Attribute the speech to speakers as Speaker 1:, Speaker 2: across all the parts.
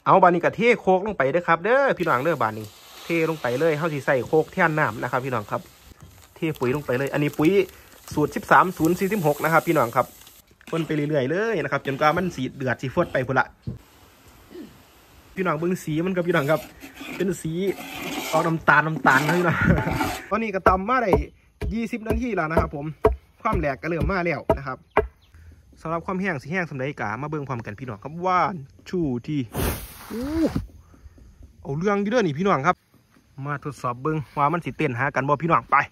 Speaker 1: เอาบานี้กะเทโคกลงไปเด้อครับเด้อพี่น้องเด้อบานี้เทลงไปเลยเฮาสิใส่โคกแทนน้ำนะครับพี่น้องครับเทปุ๋ยลงไปเลยอันนี้ปุ๋ยสูตร13-046นะครับพี่น้องครับคนไปเรื่อยๆเลยนะครับจนกว่ามันสีเดือดสีฟดไปพุ่นละพี่น้องเบิ่งสีมันกับพี่น้องครับเป็นสีออกน้ำตาลนะพี่น้องตอนนี้ก็ตำมาได้20 นาทีแล้วนะครับผมความแหลกก็เริ่มมาแล้วนะครับสำหรับความแห้งสีแห้งสำหรับกามาเบิ่งความกันพี่น้องครับว่าชูที่เอาเรื่องอยู่เด้อนี่พี่น้องครับมาทดสอบเบิ่งว่ามันสิเต้นหากันบ่พี่น้องไป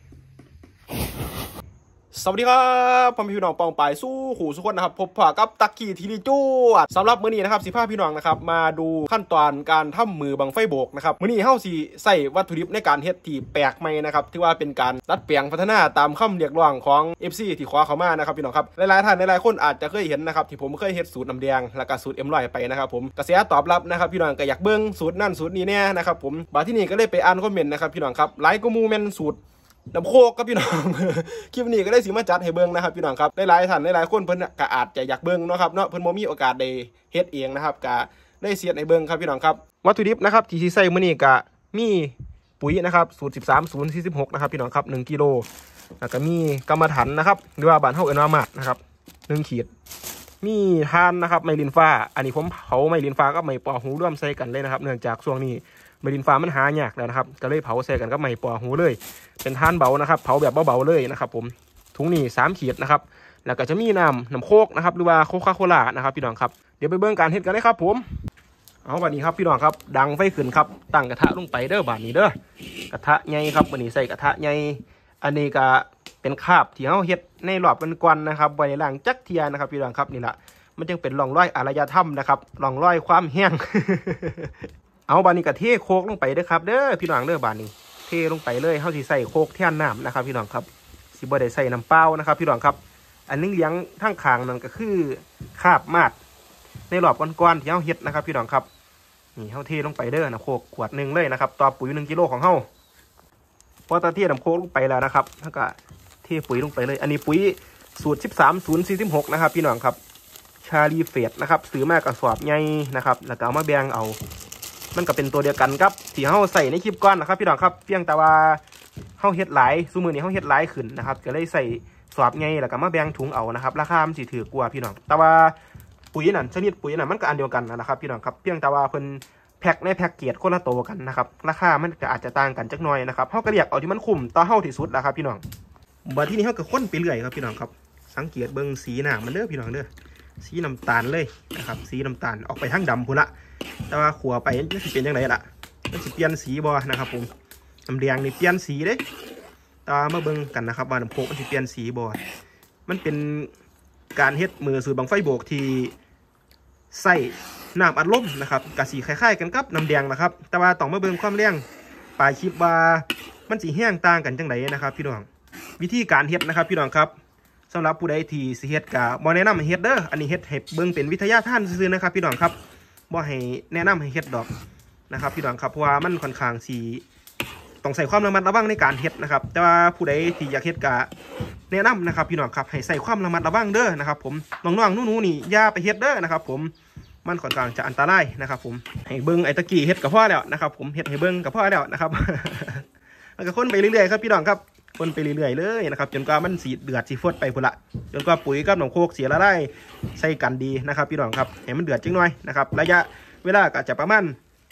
Speaker 1: สวัสดีครับพ่อพี่น้องปองปายสู้ขู่สุขคนนะครับพบปะกับตักกี้ทีรีจูสำหรับมื้อนี้นะครับ15พี่น้องนะครับมาดูขั้นตอนการทำมือบังไฟโบกนะครับมื้อนี้เฮาสิใส่วัตถุดิบในการเฮ็ดที่แปลกใหม่นะครับที่ว่าเป็นการดัดแปลงพัฒนาตามคำเรียกร้องของ FC ที่ขอเข้ามานะครับพี่น้องครับหลายๆท่านหลายๆคนอาจจะเคยเห็นนะครับที่ผมเคยเฮ็ดสูตรน้ำแดงและก็สูตร M100 ไปนะครับผมกระแสตอบรับนะครับพี่น้องก็อยากเบิ่งสูตรนั่นสูตรนี้แน่นะครับผมบาดที่นี่ก็เลยไปอ่านคอมเมนต์นะครับพี่น้องครับหลายก็มูแม่นสูตรน้ำโคกครับพี่น้องคลิปนี้ก็ได้สิมาจัดให้เบิ้งนะครับพี่น้องครับหลายๆท่านหลายๆคนเพิ่นก็อาจจะอยากเบิ้งเนาะครับเนาะเพิ่นบ่มีโอกาสได้เฮ็ดเองนะครับก็ได้เสียดให้เบิ้งครับพี่น้องครับวัตถุดิบนะครับที่สิใส่มื้อนี้ก็มีปุ๋ยนะครับสูตร13-046นะครับพี่น้องครับ1 กิโลแล้วก็มีกรรมฐานนะครับหรือว่าบ้านเฮาเอิ้นว่ามาดนะครับ1 ขีดมีทานนะครับไมลินฟ้าอันนี้ผมเผาไมลินฟ้ากับไม้ปอหูร่วมใส่กันเลยนะครับเนื่องจากช่วงนี้ไมลินฟ้ามันหายากแล้วนะครับก็เลยเผาใส่กันกับไม้ปอหูเลยเป็นทานเบานะครับเผาแบบเบาๆเลยนะครับผมถุงนี้3 ขีดนะครับแล้วก็จะมีน้ำโคกนะครับหรือว่าโคคาโคล่านะครับพี่น้องครับเดี๋ยวไปเบิ่งการเฮ็ดกันเลยครับผมเอาวันนี้ครับพี่น้องครับดังไฟขึ้นครับตั้งกระทะลงไปเด้อบาดนี้เด้อกระทะใหญ่ครับวันนี้ใส่กระทะใหญ่อันนี้ก็เป็นคราบที่เฮาเฮ็ดในรอบกวนๆนะครับไว้ล้างจักเทียนะครับพี่น้องครับนี่แหละมันจึงเป็นร่องรอยอารยธรรมนะครับร่องรอยความแห้ง เอาบานี้ก็เทโคกลงไปเด้อครับเด้อพี่น้องเด้อบานี้เทลงไปเลยเฮาสิใส่โคกแทนน้ำนะครับพี่น้องครับสิบ่ได้ใส่น้ำเปล่านะครับพี่น้องครับอันนึงเลี้ยงทั้งขางนั่นก็คือคราบมาดในรอบก้อนๆที่เฮาเฮ็ดนะครับพี่น้องครับนี่เฮาเทลงไปเด้อนะโคกขวดหนึ่งเลยนะครับต่อปุ๋ย1 กิโลของเฮาพอตะเทน้ำโคกลงไปแล้วนะครับเฮาก็เทปุ๋ยลงไปเลยอันนี้ปุ๋ยสูตร13-046นะครับพี่น้องครับชาลีเฟสนะครับซื้อมากระสอบใหญ่นะครับแล้วก็เอามาแบ่งเอามันก็เป็นตัวเดียวกันครับที่เฮาใส่ในคลิปก่อนนะครับพี่น้องครับเพียงแต่ว่าเฮาเฮ็ดหลายซุมื้อนี้เฮาเฮ็ดหลายขึ้นนะครับก็เลยใส่สอบใหญ่แล้วก็มาแบ่งถุงเอานะครับราคามันสิถูกกว่าพี่น้องแต่ว่าปุ๋ยนั่นชนิดปุ๋ยนั่นมันก็อันเดียวกันนะครับพี่น้องครับเพียงแต่ว่าเพิ่นแพ็คในแพ็คเกจคนละโตกันนะครับราคามันก็อาจจะต่างกันจักหน่อยนะครับเฮาก็เรียกเอาที่มันคุ้มต่อเฮาที่สุดแล้วครับพี่น้องบัดทีนี้เฮาก็คนไปเรื่อยครับพี่น้องครับสังเกตเบิ่งสีหน้ามันเด้อพี่น้องเด้อสีน้ำตาลเลยนะครับสีน้ำตาลออกไปทางดำพุ่นละแต่ว่าขัวไปมันสิเป็นยังไงล่ะมันสิเปลี่ยนสีบ่นะครับผมน้ำแดงนี่เปลี่ยนสีเด้ตามาเบิ่งกันนะครับว่าน้ำโคกมันสิเปลี่ยนสีบ่มันเป็นการเฮ็ดมือสูตรบังไฟโบกที่ใส่น้ำอัดลมนะครับกะสีคล้ายๆกันกับน้ำแดงนะครับแต่ว่าต้องมาเบิ่งความแรงปลายคลิปว่ามันสิแห้งต่างกันจังไดนะครับพี่น้องวิธีการเฮ็ดนะครับพี่น้องครับสำหรับผู้ใดที่สิเฮ็ดกะบ่แนะนำให้เฮ็ดเด้ออันนี้เฮ็ดให้เบิ่งเป็นวิทยาทานซื่อๆนะครับพี่น้องครับบ่ให้แนะนำให้เฮ็ดดอกนะครับพี่น้องครับเพราะว่ามันค่อนข้างสิต้องใส่ความระมัดระวังในการเฮ็ดนะครับแต่ว่าผู้ใดที่อยากเฮ็ดกะแนะนำนะครับพี่น้องครับให้ใส่ความระมัดระวังเด้อนะครับผมน้องๆหนูๆนี่อย่าไปเฮ็ดเด้อนะครับผมมันค่อนข้างจะอันตรายนะครับผมให้เบิ่งไอ้ตะกี้เฮ็ดกับพ่อแล้วนะครับผมเฮ็ดให้เบิ่งกับพ่อแล้วนะครับ แล้วก็คนไปเรื่อยๆครับพี่น้องครับคนไปเรื่อยๆเลยนะครับจนกว่ามันสีเดือดสีฟดไปพุ่นละจนกว่าปุ๋ยกับน้ำโคกเสียละได้ใส่กันดีนะครับพี่น้องครับให้มันเดือดจังหน่อยนะครับระยะเวลาก็จะประมาณ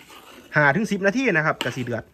Speaker 1: 5-10 นาทีนะครับก็สีเดือด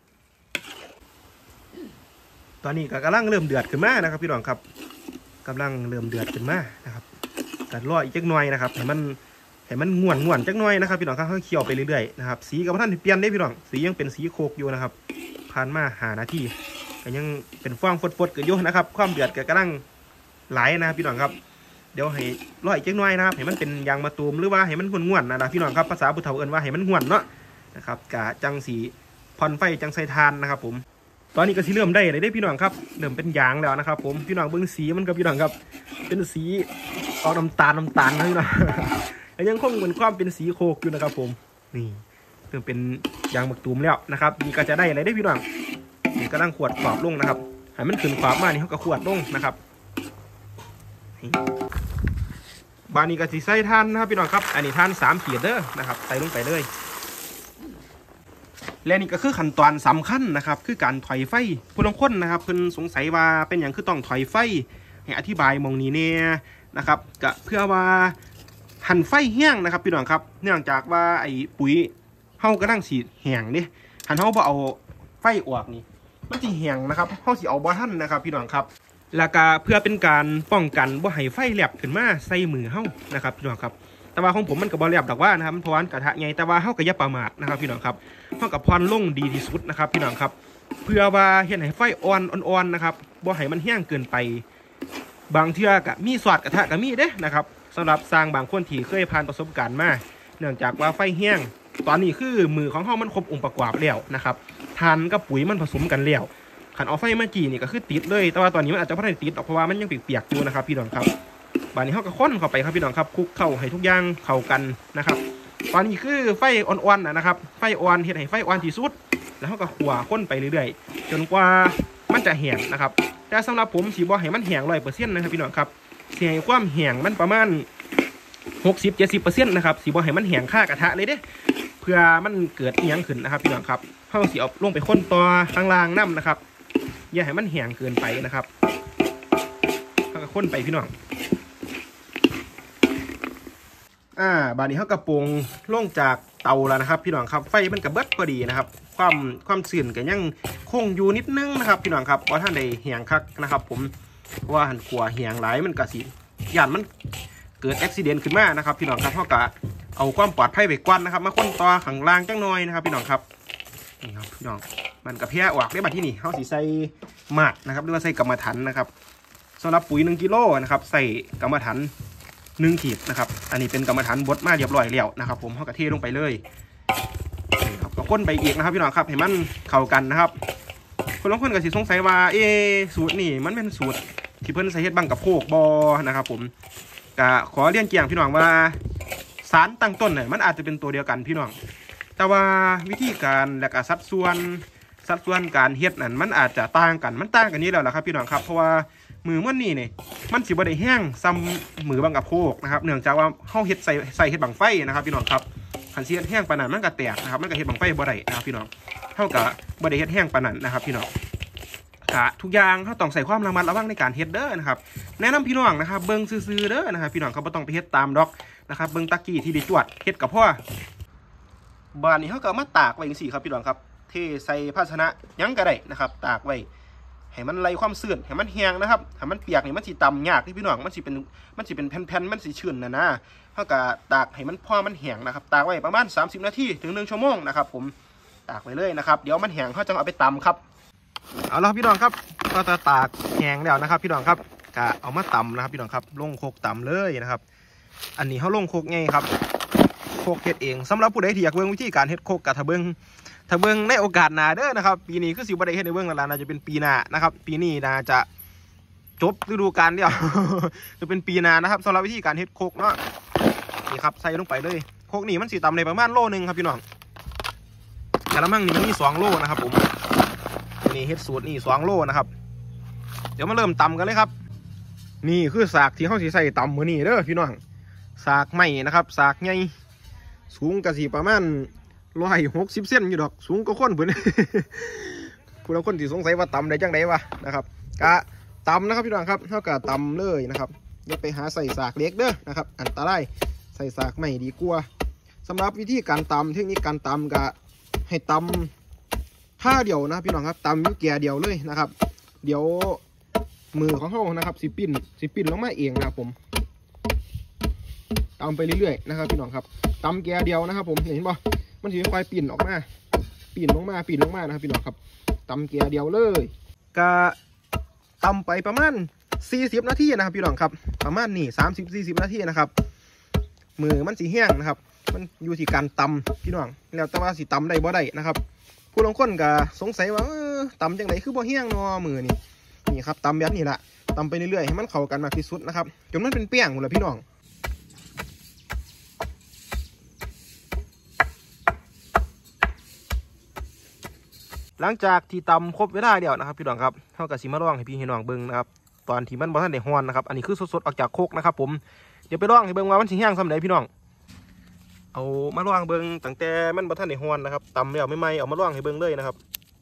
Speaker 1: ตอนนี้ก็กำลังเริ่มเดือดขึ้นมานะครับพี่น้องครับกำลังเริ่มเดือดขึ้นมานะครับก็รออีกจักหน่อยนะครับให้มันง่วนจักหน่อยนะครับพี่น้องครับเคี่ยวไปเรื่อยๆนะครับสีกับท่านเปลี่ยนได้พี่น้องสียังเป็นสีโคกอยู่นะครับผ่านมา5 นาทีก็ยังเป็นฟองฟดๆกันอยู่นะครับความเดือดก็กำลังไหลนะครับพี่น้องครับเดี๋ยวให้รออีกจักหน่อยนะครับให้มันเป็นยางมะตูมหรือว่าให้มันง่วนๆนะพี่น้องครับภาษาผู้เฒ่าเอิ้นว่าให้มันง่วนเนาะนะครับกะจังสีพอนไฟจังใส่ทานนะครับผมตอนนี้ก็สิเริ่มได้เลยได้พี่น้องครับเริ่มเป็นยางแล้วนะครับผมพี่น้องเบิ่งสีมันกับพี่น้องครับเป็นสีออกน้ำตาลนะพี่น้องยังคงเป็นความเป็นสีโคกอยู่นะครับผมนี่เริ่มเป็นยางมะตูมแล้วนะครับนี่ก็จะได้อะไรได้พี่น้องนี่กำลังขวดขอบลงนะครับให้มันขึ้นขอบมานี่เขาก็ขวดลงนะครับบานนี้ก็สิใส่ท่านนะครับพี่น้องครับอันนี้ท่าน3 ขีดเด้อนะครับใส่ลงไปเลยและนี่ก็คือขั้นตอนสำคัญนะครับคือการถอยไฟผู้ลางคนนะครับเพิ่นสงสัยว่าเป็นอย่างคือต้องถอยไฟให้อธิบายมองนี้เนี่ยนะครับก็เพื่อว่าหั่นไฟแห้งนะครับพี่น้องครับเนื่องจากว่าไอ้ปุ๋ยเฮากำลังสีแห้งนี่หั่นเฮาบ่เอาไฟออกนี่มันสิแห้งนะครับเฮาสิเอาบ่ทันนะครับพี่น้องครับแล้วก็เพื่อเป็นการป้องกันบ่ให้ไฟแลบขึ้นมาใส่มือเฮานะครับพี่น้องครับแต่ว่าของผมมันก็บ่แลบดอกว่านะครับเพราะว่ากระทะใหญ่แต่ว่าเฮาก็อย่าประมาทนะครับพี่น้องครับเฮากับพรลงดีที่สุดนะครับพี่น้องครับเพื่อว่าเฮ็ดให้ไฟอ่อนๆนะครับบ่ให้มันแห้งเกินไปบางเทื่อก็มีสอดกระทะก็มีเด้นะครับสำหรับสร้างบางคนที่เคยผ่านประสบการณ์มาเนื่องจากว่าไฟแห้งตอนนี้คือมือของเฮามันครบองค์ประกอบแล้วนะครับทานกับปุ๋ยมันผสมกันแล้วขันเอาไฟมาจีนี่ก็คือติดเลยแต่ว่าตอนนี้มันอาจจะไม่ได้ติดเพราะว่ามันยังเปียกๆอยู่นะครับพี่น้องครับบานนี้เฮาก็ค้นเข้าไปครับพี่น้องครับคลุกเข้าให้ทุกอย่างเข้ากันนะครับตอนนี้คือไฟอ่อนๆนะครับไฟอ่อนเฮ็ดให้ไฟอ่อนที่สุดแล้วเฮาก็คั่วค้นไปเรื่อยๆจนกว่ามันจะแห้งนะครับแต่สำหรับผมสิบ่ให้มันแห้ง100%นะครับพี่น้องครับสิให้ความแห้งมันประมาณ60-70%นะครับสิบ่ให้มันแห้งค่ากระทะเลยเด้เพื่อมันเกิดอีหยังขึ้นนะครับพี่น้องครับเฮาสิเอาลงไปค้นต่อข้างล่างน้ำนะครับอย่าให้มันแห้งเกินไปนะครับเฮาก็ค้นไปพี่น้องบานนี้เขากระปงลงจากเตาแล้วนะครับพี่น้องครับไฟมันกระเบิดพอดีนะครับความสื่นก็ยังคงอยู่นิดนึงนะครับพี่น้องครับเพราะท่านใดแหงคักนะครับผมว่าหันขัวแหงหลายมันกระสีย่านมันเกิดอุบัติเหตุขึ้นมานะครับพี่น้องครับเขากะเอาความปลอดภัยไปกวนนะครับมาค้นต่อข้างล่างจังหน่อยนะครับพี่น้องครับนี่ครับพี่น้องมันกระเพี้ยออกได้บัดที่นี่เขาสีใส่หมักนะครับหรือว่าใส่กรรมฐานนะครับสำหรับปุ๋ย1 กิโลนะครับใส่กรรมฐาน1 ขีดนะครับอันนี้เป็นกรรมฐานบดมาเรียบร้อยแล้วนะครับผมเขากระเทลงไปเลยครับก็ค้นไปอีกนะครับพี่น้องครับให้มันเข้ากันนะครับคนบางคนก็สิสงสัยว่าสูตรนี่มันเป็นสูตรที่เพิ่นใส่เฮ็ดบังกับโคกบอนะครับผมก็ขอเรียนเกี่ยงพี่น้องว่าสารตั้งต้นเนี่ยมันอาจจะเป็นตัวเดียวกันพี่น้องแต่ว่าวิธีการและก็สัดส่วนการเฮ็ดนั่นมันอาจจะต่างกันนี้แล้วล่ะครับพี่น้องครับเพราะว่ามือมันนี่เนี่ยมันสิบ่ได้แห้งซ้ำมือบังกับโคกนะครับเนื่องจากว่าเฮาเฮ็ดใส่เฮ็ดบังไฟนะครับพี่น้องครับคันสิเฮ็ดแห้งปานนั้นมันก็แตกนะครับมันก็เฮ็ดบังไฟบ่ได้นะครับพี่น้องเฮาก็บ่ได้เฮ็ดแห้งปานนั้นนะครับพี่น้องทุกอย่างเฮาต้องใส่ความระมัดระวังในการเฮ็ดเด้อนะครับแนะนำพี่น้องนะครับเบิ่งซื่อๆเด้อนะครับพี่น้องเขาบ่ต้องไปเฮ็ดตามดอกนะครับเบิ่งตะกี้ที่ได้จวดเฮ็ดกับพ่อบานนี้เฮาก็มาตากไว้จังซี่ครับพี่น้องครับเทใส่ภาชนะยังก็ได้นะครับตากไว้ให้มันไล่ความชื้นให้มันแห้งนะครับให้มันเปียกนี่มันสิตำยากที่พี่น้องมันสิเป็นแผ่นๆมันสิชื้นนะเฮาก็ตากให้มันพอมันแห้งนะครับตากไว้ประมาณ30 นาทีถึง1 ชั่วโมงนะครับผมตากไว้เลยนะครับเดี๋ยวมันแห้งเฮาจะเอาไปตำครับเอาละพี่น้องครับก็จะตากแห้งแล้วนะครับพี่น้องครับก็เอามาตำนะครับพี่น้องครับลงโคกตำเลยนะครับอันนี้เขาลงโคกไงครับโคกเฮ็ดเองสำหรับผู้ใดที่อยากเบิ่งวิธีการเฮ็ดโคกกะถ้าเบิ่งในโอกาสหน้าเด้อนะครับปีนี้คือสิบ่ได้เฮ็ดในเบิ่งแล้วล่ะน่าจะเป็นปีหน้านะครับปีนี้น่าจะจบฤดูกาลแล้ว จะเป็นปีหน้านะครับสำหรับวิธีการเฮ็ดโคกเนาะนี่ครับใส่ลงไปเลยโคกนี่มันสิตำในประมาณโลนึงครับพี่น้องกระมังนี่มันมี2 โลนะครับผมนี่เฮ็ดสูตรนี่2 โลนะครับเดี๋ยวมาเริ่มตำกันเลยครับนี่คือสากที่เขาสิใส่ตำมื้อนี้เด้อพี่น้องสากไม้นะครับสากใหญ่สูงกะสิประมาณ160 เซนอยู่ดอกสูงก็คนเพิ่น ผู้ละคนที่สงสัยว่าตำได้จังไดวะนะครับกะตำนะครับพี่น้องครับเท่ากับตำเลยนะครับอย่าไปหาใส่สากเล็กเด้อนะครับอันตรายใส่สากไม่ดีกว่าสำหรับวิธีการตำเทคนิคการตำกะให้ตำท่าเดียวนะพี่น้องครับตำยุ่แก่เดียวเลยนะครับเดี๋ยวมือของเขานะครับสิปิ้นลงมาเองนะครับผมตำไปเรื่อยๆนะครับพี่น้องครับตำแก่เดียวนะครับผมเห็นป่ะมันจะค่อยปิ้นออกมาปิ้นลงมานะครับพี่น้องครับตำแก่เดียวเลยกะตำไปประมาณ40 นาทีนะครับพี่น้องครับประมาณนี่30-40 นาทีนะครับมือมันสีแห้งนะครับมันอยู่ที่การตำพี่น้องแล้วแต่ว่าสิตำได้บ่ได้นะครับผู้ลงคนก็สงสัยว่าตำจังไดคือบ่แห้งเนาะมือนี่ครับตำแบบนี้แหละตำไปเรื่อยๆให้มันเข้ากันมากที่สุดนะครับจนมันเป็นแป้งหมดเลยพี่น้องหลังจากที่ตำครบเวลาเดียวนะครับพี่น้องครับเท่ากับสีมะร่องให้พี่ให้น้องเบิ้งนะครับตอนที่มันบ่ทันได้ฮ้อนนะครับอันนี้คือสดๆออกจากโคกนะครับผมเดี๋ยวไปลองให้เบิ่งว่ามันสิแห้งส่ำใดพี่น้องเอามาลองเบิ่งตั้งแต่มันบ่ทันได้ฮ้อนนะครับตำแล้วไม่ไหม้เอามาลองให้เบิ่งเลยนะครับ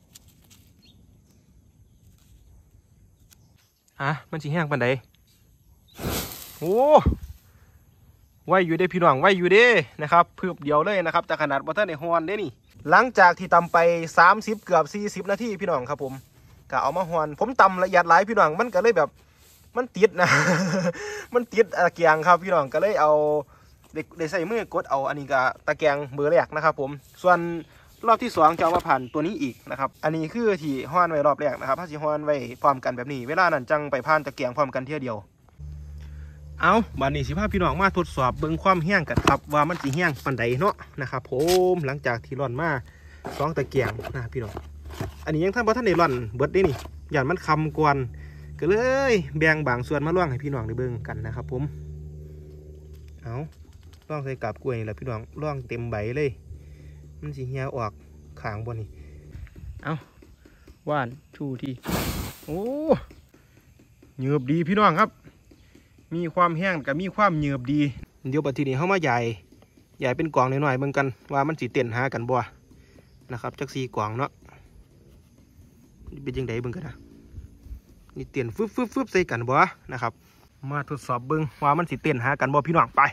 Speaker 1: มันสิแห้งปานใดโอ้ไว้อยู่เด้พี่น้องไว้อยู่เด้นะครับเพิ่มเดียวเลยนะครับแต่ขนาดบ่ทันได้ฮ้อนเด้นี่หลังจากที่ตำไป30เกือบ40นาทีพี่น้องครับผมก็เอามาฮ้อนผมตำละเอียดหลายพี่น้องมันก็เลยแบบมันติดนะ มันติดตะแกรงครับพี่น้องก็เลยเอาได้ใส่มือกดเอาอันนี้ก็ตะแกรงเบอร์แรกนะครับผมส่วนรอบที่2จะเอามาผ่านตัวนี้อีกนะครับอันนี้คือที่ฮ้อนไว้รอบแรกนะครับถ้าสิฮ้อนไว้พร้อมกันแบบนี้เวลานั้นจังไปผ่านตะแกรงพร้อมกันเที่ยวเดียวเอาบัดนี้สิพาพี่น้องมาทดสอบเบิ่งความแห้งกันครับว่ามันสิแห้งปานใดเนาะนะครับผมหลังจากที่ร่อนมา2ตะแกรงนะพี่น้องอันนี้ยังท่านบ่ทันได้ร่อนเบิดได้นี่ย่านมันคำกวนก็เลยแบ่งบางส่วนมาล่วงให้พี่น้องได้เบิ่งกันนะครับผมเอาล่องใส่กาบกล้วยนี่แหละพี่น้องล่องเต็มใบเลยมันสิเหี่ยวออกขางบนนี่เอาว่านชูทีโอ้เหยือบดีพี่น้องครับมีความแห้งกับมีความเหยือบดีเดี๋ยวปัจจุบันเขามาใหญ่เป็นกล่องหน่อยๆเหมือนกันว่ามันสิเต้นหากันบ่นะครับจัก4กล่องเนาะเป็นยังไงเบิ่งกันนะนี่เต้นฟึบใส่กันบ่นะครับมาทดสอบเบิ่งว่ามันสิเต้นหากันบ่พี่น้องไป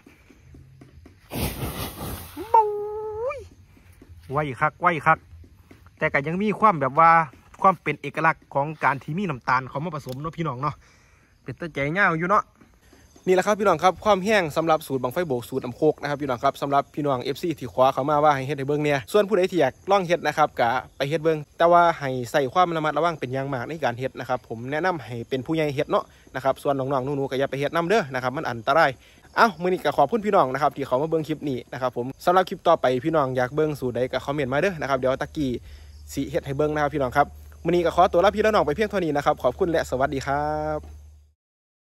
Speaker 1: ไว้คักแต่ก็ยังมีความแบบว่าความเป็นเอกลักษณ์ของการที่มีน้ำตาลเขามาผสมเนาะพี่น้องเนาะเป็นตะใจเงาอยู่เนาะนี่แหละครับพี่น้องครับความแห้งสำหรับสูตรบังไฟโบกสูตรน้ำโคกนะครับพี่น้องครับสำหรับพี่น้อง FC ที่ขวาเขามาว่าให้เฮ็ดให้เบิ่งเนี่ยส่วนผู้ใดที่อยากลองเฮ็ดนะครับกะไปเฮ็ดเบิ่งแต่ว่าให้ใส่ความระมัดระวังเป็นอย่างมากในการเฮ็ดนะครับผมแนะนำให้เป็นผู้ใหญ่เฮ็ดเนาะนะครับส่วนน้องๆหนูๆก็อย่าไปเฮ็ดนํเด้อนะครับมันอันตรายมื้อนี้ก็ขอบคุณพี่น้องนะครับที่เขามาเบิ่งคลิปนี้นะครับผมสำหรับคลิปต่อไปพี่น้องอยากเบิ่งสูตรใดก็คอมเมนต์มาเด้อนะครับเดี๋ยวตะกี้สิเฮ็ดให้เบิ่งนะครับพี่น้องครับมื้อนี้ก็ขอตัวลาพี่และน้องไปเพียงเท่านี้นะครับขอบคุณและสวัสดีครับ